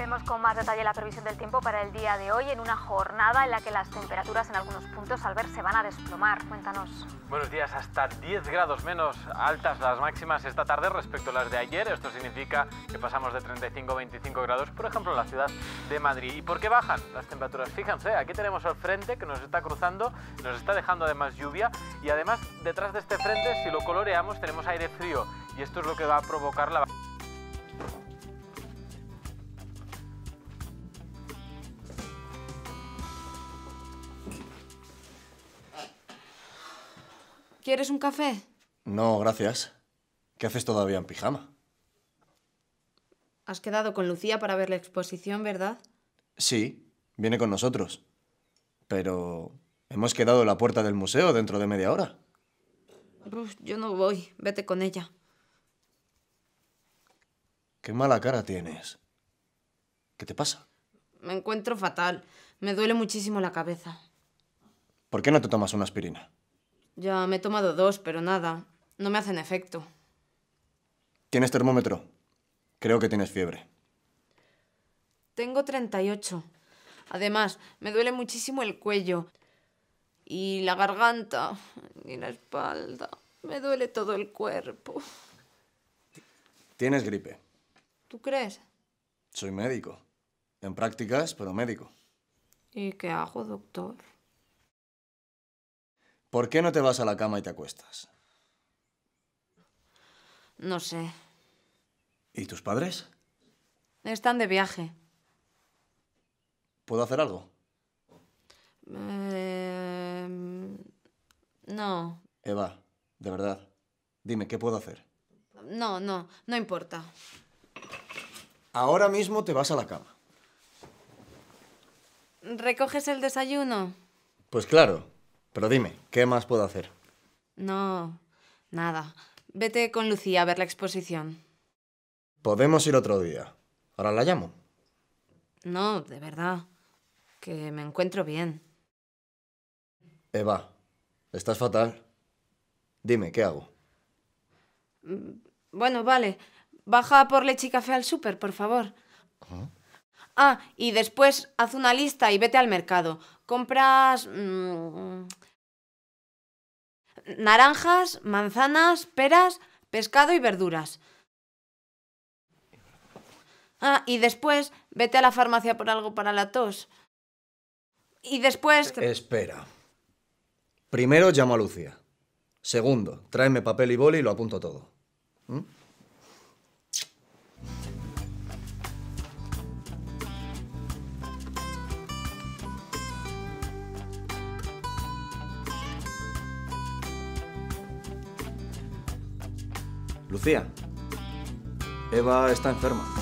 Vemos con más detalle la previsión del tiempo para el día de hoy, en una jornada en la que las temperaturas en algunos puntos al ver se van a desplomar. Cuéntanos. Buenos días, hasta 10 grados menos altas las máximas esta tarde respecto a las de ayer. Esto significa que pasamos de 35 a 25 grados, por ejemplo, en la ciudad de Madrid. ¿Y por qué bajan las temperaturas? Fíjense, aquí tenemos el frente que nos está cruzando, nos está dejando además lluvia y además detrás de este frente, si lo coloreamos, tenemos aire frío y esto es lo que va a provocar la... ¿Quieres un café? No, gracias. ¿Qué haces todavía en pijama? Has quedado con Lucía para ver la exposición, ¿verdad? Sí, viene con nosotros. Pero hemos quedado en la puerta del museo dentro de media hora. Uf, yo no voy. Vete con ella. Qué mala cara tienes. ¿Qué te pasa? Me encuentro fatal. Me duele muchísimo la cabeza. ¿Por qué no te tomas una aspirina? Ya me he tomado 2, pero nada. No me hacen efecto. ¿Tienes termómetro? Creo que tienes fiebre. Tengo 38. Además, me duele muchísimo el cuello. Y la garganta. Y la espalda. Me duele todo el cuerpo. Tienes gripe. ¿Tú crees? Soy médico. En prácticas, pero médico. ¿Y qué hago, doctor? ¿Por qué no te vas a la cama y te acuestas? No sé. ¿Y tus padres? Están de viaje. ¿Puedo hacer algo? No. Eva, de verdad. Dime, ¿qué puedo hacer? No importa. Ahora mismo te vas a la cama. ¿Recoges el desayuno? Pues claro. Pero dime, ¿qué más puedo hacer? No, nada. Vete con Lucía a ver la exposición. Podemos ir otro día. Ahora la llamo. No, de verdad. Que me encuentro bien. Eva, estás fatal. Dime, ¿qué hago? Bueno, vale. Baja por leche y café al súper, por favor. Ah, y después haz una lista y vete al mercado. Compras... naranjas, manzanas, peras, pescado y verduras. Ah, y después vete a la farmacia por algo para la tos. Y después... Espera. Primero llamo a Lucía. Segundo, tráeme papel y boli y lo apunto todo. ¿Mm? Lucía, Eva está enferma.